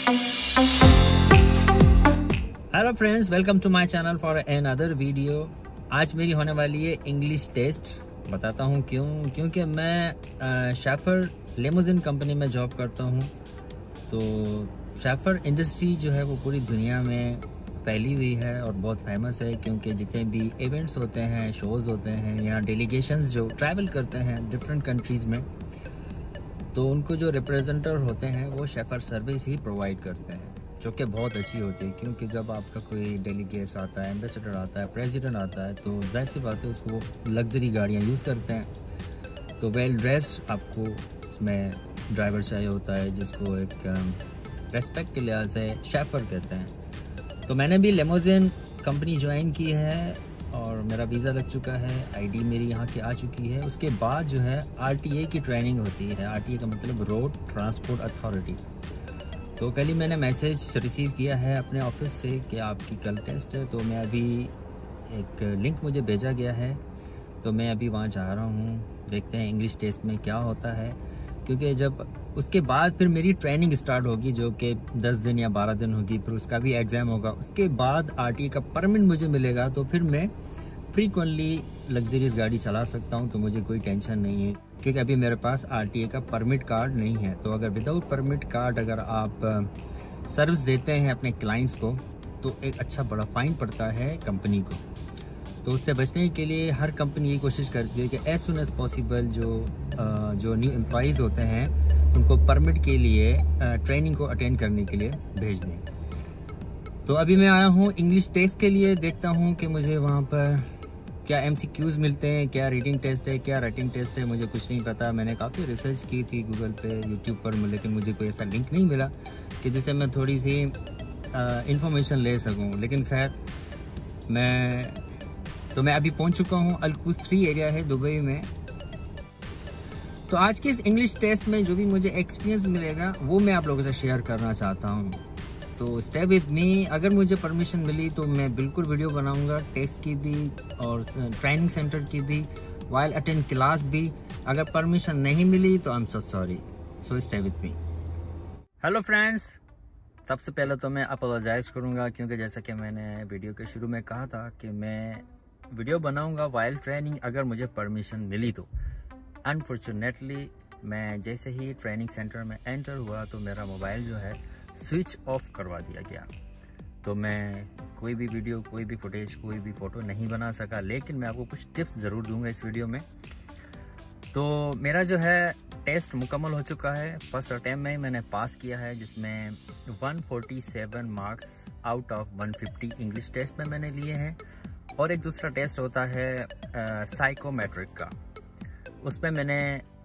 Hello friends, welcome to my channel for another video. आज मेरी होने वाली है इंग्लिश टेस्ट। बताता हूँ क्योंकि मैं शेफर लिमोजिन कंपनी में जॉब करता हूँ। तो शेफर इंडस्ट्री जो है वो पूरी दुनिया में फैली हुई है और बहुत फेमस है, क्योंकि जितने भी इवेंट्स होते हैं, शोज़ होते हैं या डेलीगेशंस जो ट्रैवल करते हैं डिफरेंट कंट्रीज़ में, तो उनको जो रिप्रेजेंटर होते हैं वो शेफर सर्विस ही प्रोवाइड करते हैं, जो कि बहुत अच्छी होती है। क्योंकि जब आपका कोई डेलीगेट्स आता है, एम्बेसडर आता है, प्रेसिडेंट आता है, तो जाहिर सी बात है उसको लग्जरी गाड़ियाँ यूज़ करते हैं। तो वेल ड्रेस्ड आपको उसमें ड्राइवर चाहिए होता है, जिसको एक रेस्पेक्ट के लिहाज से शेफर कहते हैं। तो मैंने भी लिमोजिन कंपनी ज्वाइन की है और मेरा वीज़ा लग चुका है, आईडी मेरी यहाँ की आ चुकी है। उसके बाद जो है आरटीए की ट्रेनिंग होती है। आरटीए का मतलब रोड ट्रांसपोर्ट अथॉरिटी। तो कल ही मैंने मैसेज रिसीव किया है अपने ऑफिस से कि आपकी कल टेस्ट है। तो मैं अभी एक लिंक मुझे भेजा गया है, तो मैं अभी वहाँ जा रहा हूँ। देखते हैं इंग्लिश टेस्ट में क्या होता है, क्योंकि जब उसके बाद फिर मेरी ट्रेनिंग स्टार्ट होगी, जो कि 10 दिन या 12 दिन होगी, फिर उसका भी एग्ज़ाम होगा। उसके बाद आरटीए का परमिट मुझे मिलेगा, तो फिर मैं फ्रीक्वेंटली लग्जरियस गाड़ी चला सकता हूँ। तो मुझे कोई टेंशन नहीं है, क्योंकि अभी मेरे पास आरटीए का परमिट कार्ड नहीं है। तो अगर विदाउट परमिट कार्ड अगर आप सर्विस देते हैं अपने क्लाइंट्स को, तो एक अच्छा बड़ा फाइन पड़ता है कंपनी को। तो उससे बचने के लिए हर कंपनी ये कोशिश करती है कि एज सुन एज पॉसिबल जो न्यू एम्प्लॉइज़ होते हैं उनको परमिट के लिए ट्रेनिंग को अटेंड करने के लिए भेज दें। तो अभी मैं आया हूँ इंग्लिश टेस्ट के लिए। देखता हूँ कि मुझे वहाँ पर क्या एमसीक्यूज़ मिलते हैं, क्या रीडिंग टेस्ट है, क्या राइटिंग टेस्ट है, मुझे कुछ नहीं पता। मैंने काफ़ी रिसर्च की थी गूगल पे, यूट्यूब पर, लेकिन मुझे कोई ऐसा लिंक नहीं मिला कि जिससे मैं थोड़ी सी इंफॉर्मेशन ले सकूँ। लेकिन खैर मैं अभी पहुंच चुका हूं। अल-कुस 3 एरिया है दुबई में। तो आज के इस इंग्लिश टेस्ट में जो भी मुझे एक्सपीरियंस मिलेगा वो मैं आप लोगों से शेयर करना चाहता हूं। तो स्टे विद मी। अगर मुझे परमिशन मिली तो मैं बिल्कुल वीडियो बनाऊंगा, टेस्ट की भी और ट्रेनिंग सेंटर की भी, वाइल अटेंड क्लास भी। अगर परमिशन नहीं मिली तो I am so sorry. So stay with me. Hello friends, सबसे पहले तो मैं अपोलोजाइज करूंगा, क्योंकि जैसा कि मैंने वीडियो के शुरू में कहा था कि मैं वीडियो बनाऊंगा वाइल ट्रेनिंग, अगर मुझे परमिशन मिली तो। अनफॉर्चुनेटली मैं जैसे ही ट्रेनिंग सेंटर में एंटर हुआ तो मेरा मोबाइल जो है स्विच ऑफ करवा दिया गया। तो मैं कोई भी वीडियो, कोई भी फुटेज, कोई भी फ़ोटो नहीं बना सका। लेकिन मैं आपको कुछ टिप्स ज़रूर दूंगा इस वीडियो में। तो मेरा जो है टेस्ट मुकम्मल हो चुका है। फर्स्ट अटैम्प्ट में मैंने पास किया है, जिसमें 147 marks out of 150 English test में मैंने लिए हैं। और एक दूसरा टेस्ट होता है साइकोमेट्रिक का, उसमें मैंने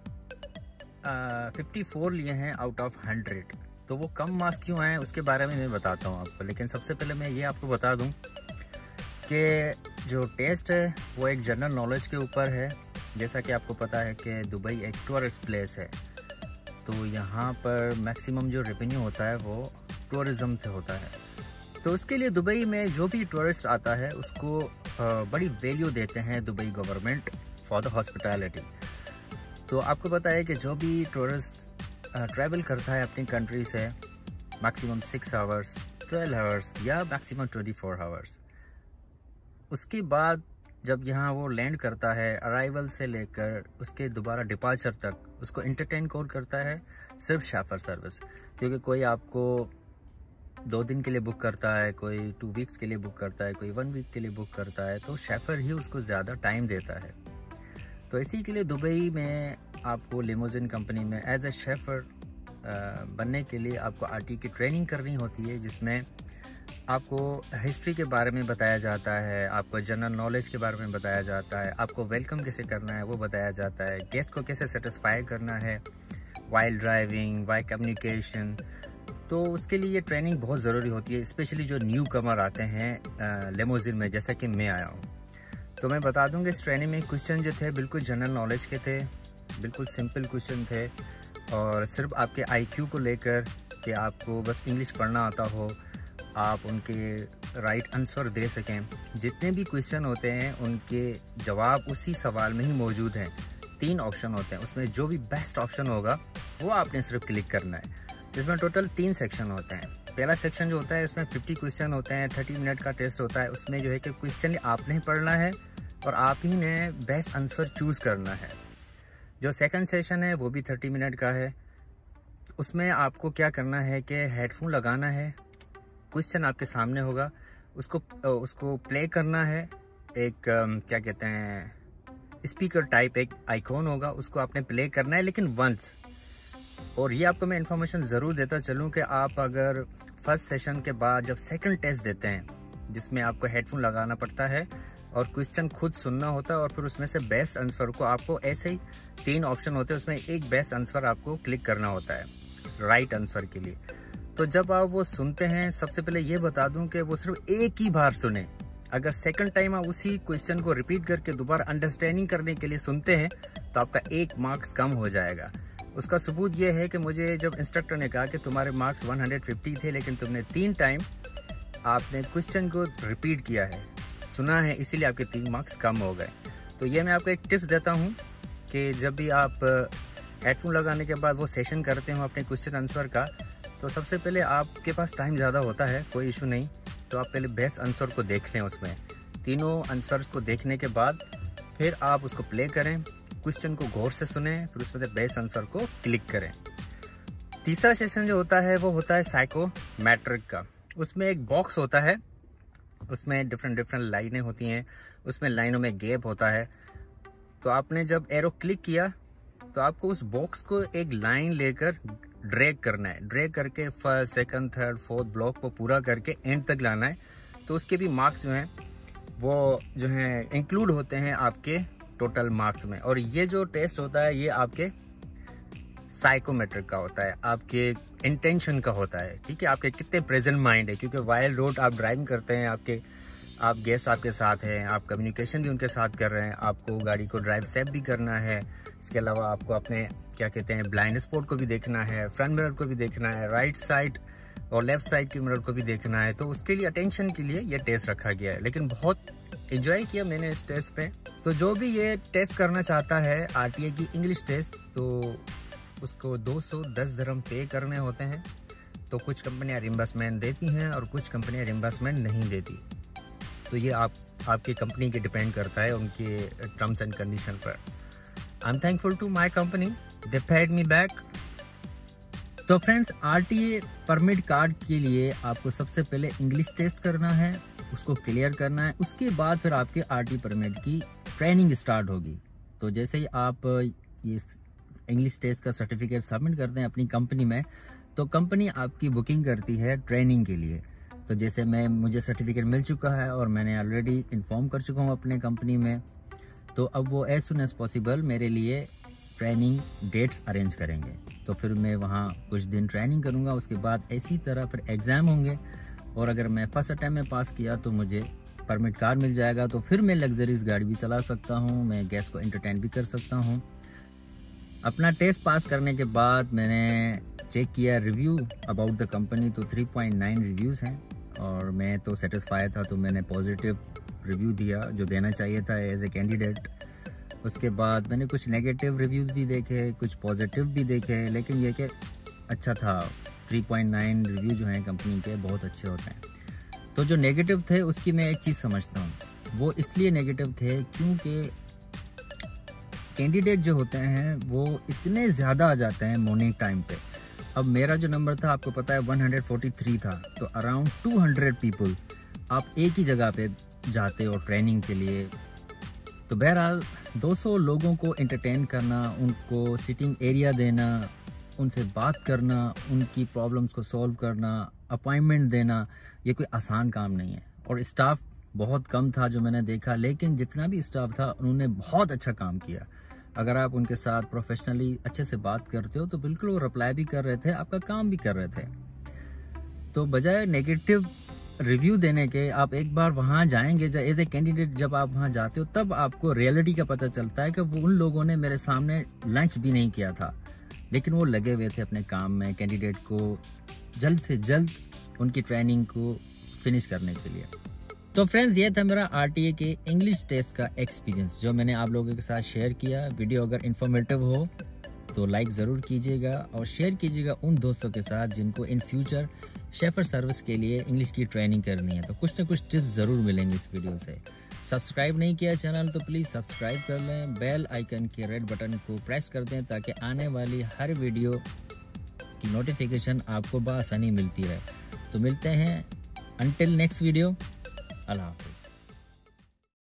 54 लिए हैं आउट ऑफ 100। तो वो कम मार्क्स क्यों आए उसके बारे में मैं बताता हूँ आपको। लेकिन सबसे पहले मैं ये आपको बता दूँ कि जो टेस्ट है वो एक जनरल नॉलेज के ऊपर है। जैसा कि आपको पता है कि दुबई एक टूरिस्ट प्लेस है, तो यहाँ पर मैक्सिमम जो रेवेन्यू होता है वो टूरिज़म से होता है। तो उसके लिए दुबई में जो भी टूरिस्ट आता है उसको बड़ी वैल्यू देते हैं Dubai government for the hospitality. तो आपको पता है कि जो भी टूरिस्ट ट्रैवल करता है अपनी कंट्री से, मैक्सिमम 6 आवर्स, 12 आवर्स या मैक्सिमम 24 आवर्स, उसके बाद जब यहाँ वो लैंड करता है, अराइवल से लेकर उसके दोबारा डिपार्चर तक, उसको एंटरटेन कौन करता है? सिर्फ शेफर सर्विस। क्योंकि कोई आपको 2 दिन के लिए बुक करता है, कोई 2 वीक्स के लिए बुक करता है, कोई 1 वीक के लिए बुक करता है, तो शेफर ही उसको ज़्यादा टाइम देता है। तो इसी के लिए दुबई में आपको लिमोजिन कंपनी में एज ए शेफर बनने के लिए आपको आरटी की ट्रेनिंग करनी होती है, जिसमें आपको हिस्ट्री के बारे में बताया जाता है, आपको जनरल नॉलेज के बारे में बताया जाता है, आपको वेलकम कैसे करना है वो बताया जाता है, गेस्ट को कैसे सेटिस्फाई करना है, वाइल ड्राइविंग, वाइल कम्युनिकेशन। तो उसके लिए ये ट्रेनिंग बहुत ज़रूरी होती है, स्पेशली जो न्यू कमर आते हैं लिमोजिन में, जैसा कि मैं आया हूँ। तो मैं बता दूँ कि इस ट्रेनिंग में क्वेश्चन जो थे बिल्कुल जनरल नॉलेज के थे, बिल्कुल सिंपल क्वेश्चन थे, और सिर्फ आपके आईक्यू को लेकर कि आपको बस इंग्लिश पढ़ना आता हो, आप उनके राइट आंसर दे सकें। जितने भी क्वेश्चन होते हैं उनके जवाब उसी सवाल में ही मौजूद हैं। 3 ऑप्शन होते हैं, उसमें जो भी बेस्ट ऑप्शन होगा वो आपने सिर्फ क्लिक करना है। जिसमें टोटल 3 सेक्शन होते हैं। पहला सेक्शन जो होता है इसमें 50 क्वेश्चन होते हैं, 30 मिनट का टेस्ट होता है। उसमें जो है कि क्वेश्चन आपने ही पढ़ना है और आप ही ने बेस्ट आंसर चूज़ करना है। जो सेकंड सेशन है वो भी 30 मिनट का है। उसमें आपको क्या करना है कि हेडफोन लगाना है, क्वेश्चन आपके सामने होगा, उसको प्ले करना है। एक क्या कहते हैं स्पीकर टाइप एक आइकॉन होगा, उसको आपने प्ले करना है लेकिन वंस। और ये आपको मैं इन्फॉर्मेशन ज़रूर देता चलूँ कि आप अगर फर्स्ट सेशन के बाद जब सेकंड टेस्ट देते हैं जिसमें आपको हेडफोन लगाना पड़ता है और क्वेश्चन खुद सुनना होता है और फिर उसमें से बेस्ट आंसर को आपको ऐसे ही 3 ऑप्शन होते हैं, उसमें एक बेस्ट आंसर आपको क्लिक करना होता है राइट आंसर के लिए। तो जब आप वो सुनते हैं, सबसे पहले ये बता दूं कि वो सिर्फ एक ही बार सुने। अगर सेकंड टाइम आप उसी क्वेश्चन को रिपीट करके दोबारा अंडरस्टैंडिंग करने के लिए सुनते हैं तो आपका 1 मार्क्स कम हो जाएगा। उसका सबूत ये है कि मुझे जब इंस्ट्रक्टर ने कहा कि तुम्हारे मार्क्स 150 थे लेकिन तुमने 3 टाइम आपने क्वेश्चन को रिपीट किया है, सुना है, इसीलिए आपके 3 मार्क्स कम हो गए। तो ये मैं आपको एक टिप्स देता हूँ कि जब भी आप हेडफोन लगाने के बाद वो सेशन करते हो अपने क्वेश्चन आंसर का, तो सबसे पहले आपके पास टाइम ज़्यादा होता है, कोई इशू नहीं, तो आप पहले बेस्ट आंसर को देख लें। उसमें तीनों आंसर्स को देखने के बाद फिर आप उसको प्ले करें, क्वेश्चन को गौर से सुने, फिर उसमें से बेस्ट आंसर को क्लिक करें। तीसरा सेशन जो होता है वो होता है साइकोमेट्रिक का। उसमें एक बॉक्स होता है, उसमें डिफरेंट लाइनें होती हैं, उसमें लाइनों में गैप होता है। तो आपने जब एरो क्लिक किया तो आपको उस बॉक्स को एक लाइन लेकर ड्रैग करना है, ड्रैग करके first second third fourth block को पूरा करके एंड तक लाना है। तो उसके भी मार्क्स जो हैं वो जो हैं इंक्लूड होते हैं आपके टोटल मार्क्स में। और ये जो टेस्ट होता है ये आपके साइकोमेट्रिक का होता है, आपके इंटेंशन का होता है, ठीक है, आपके कितने प्रेजेंट माइंड है। क्योंकि वाइल रोड आप ड्राइविंग करते हैं, आप गेस्ट आपके साथ हैं, आप कम्युनिकेशन भी उनके साथ कर रहे हैं, आपको गाड़ी को ड्राइव सेफ भी करना है। इसके अलावा आपको अपने क्या कहते हैं ब्लाइंड स्पॉट को भी देखना है, फ्रंट मिरर को भी देखना है, राइट साइड और लेफ्ट साइड के मिरर को भी देखना है। तो उसके लिए अटेंशन के लिए ये टेस्ट रखा गया है। लेकिन बहुत एंजॉय किया मैंने इस टेस्ट पे। तो जो भी ये टेस्ट करना चाहता है आरटीए की इंग्लिश टेस्ट, तो उसको 210 दिरहम पे करने होते हैं। तो कुछ कंपनियां रिम्बर्समेंट देती हैं और कुछ कंपनियां रिम्बर्समेंट नहीं देती। तो ये आपकी कंपनी के डिपेंड करता है, उनके टर्म्स एंड कंडीशन पर। I am thankful to my company, they paid me back. तो फ्रेंड्स, आरटीए परमिट कार्ड के लिए आपको सबसे पहले इंग्लिश टेस्ट करना है, उसको क्लियर करना है। उसके बाद फिर आपके आरटीए परमिट की ट्रेनिंग स्टार्ट होगी। तो जैसे ही आप ये इंग्लिश टेस्ट का सर्टिफिकेट सबमिट करते हैं अपनी कंपनी में, तो कंपनी आपकी बुकिंग करती है ट्रेनिंग के लिए। तो जैसे मुझे सर्टिफिकेट मिल चुका है और मैंने ऑलरेडी इन्फॉर्म कर चुका हूँ अपने कंपनी में, तो अब वो एज सुन एज पॉसिबल मेरे लिए ट्रेनिंग डेट्स अरेंज करेंगे। तो फिर मैं वहाँ कुछ दिन ट्रेनिंग करूँगा, उसके बाद इसी तरह फिर एग्ज़ाम होंगे। और अगर मैं फर्स्ट अटैम्प्ट में पास किया तो मुझे परमिट कार्ड मिल जाएगा। तो फिर मैं लग्जरीज गाड़ी भी चला सकता हूँ, मैं गेस्ट को एंटरटेन भी कर सकता हूँ। अपना टेस्ट पास करने के बाद मैंने चेक किया रिव्यू अबाउट द कंपनी, तो 3.9 रिव्यूज़ हैं और मैं तो सेटिस्फाई था। तो मैंने पॉजिटिव रिव्यू दिया जो देना चाहिए था एज ए कैंडिडेट। उसके बाद मैंने कुछ नेगेटिव रिव्यूज़ भी देखे, कुछ पॉजिटिव भी देखे, लेकिन ये कि अच्छा था। 3.9 रिव्यू जो हैं कंपनी के बहुत अच्छे होते हैं। तो जो नेगेटिव थे उसकी मैं एक चीज़ समझता हूँ, वो इसलिए नेगेटिव थे क्योंकि कैंडिडेट जो होते हैं वो इतने ज़्यादा आ जाते हैं मॉर्निंग टाइम पे। अब मेरा जो नंबर था आपको पता है 143 था, तो अराउंड 200 पीपल आप एक ही जगह पे जाते हो ट्रेनिंग के लिए। तो बहरहाल 200 लोगों को एंटरटेन करना, उनको सिटिंग एरिया देना, उनसे बात करना, उनकी प्रॉब्लम्स को सॉल्व करना, अपॉइंटमेंट देना, ये कोई आसान काम नहीं है। और स्टाफ बहुत कम था जो मैंने देखा, लेकिन जितना भी स्टाफ था उन्होंने बहुत अच्छा काम किया। अगर आप उनके साथ प्रोफेशनली अच्छे से बात करते हो तो बिल्कुल वो रिप्लाई भी कर रहे थे, आपका काम भी कर रहे थे। तो बजाय नेगेटिव रिव्यू देने के आप एक बार वहाँ जाएंगे एज ए कैंडिडेट, जब आप वहाँ जाते हो तब आपको रियलिटी का पता चलता है कि वो उन लोगों ने मेरे सामने लंच भी नहीं किया था, लेकिन वो लगे हुए थे अपने काम में कैंडिडेट को जल्द से जल्द उनकी ट्रेनिंग को फिनिश करने के लिए। तो फ्रेंड्स, ये था मेरा आरटीए के इंग्लिश टेस्ट का एक्सपीरियंस जो मैंने आप लोगों के साथ शेयर किया। वीडियो अगर इन्फॉर्मेटिव हो तो लाइक ज़रूर कीजिएगा और शेयर कीजिएगा उन दोस्तों के साथ जिनको इन फ्यूचर शेफर सर्विस के लिए इंग्लिश की ट्रेनिंग करनी है। तो कुछ ना कुछ टिप्स ज़रूर मिलेंगे इस वीडियो से। सब्सक्राइब नहीं किया चैनल तो प्लीज़ सब्सक्राइब कर लें, बेल आइकन के रेड बटन को प्रेस कर दें ताकि आने वाली हर वीडियो की नोटिफिकेशन आपको बआसानी मिलती रहे। तो मिलते हैं अंटिल नेक्स्ट वीडियो। अल्लाह हाफ़िज़।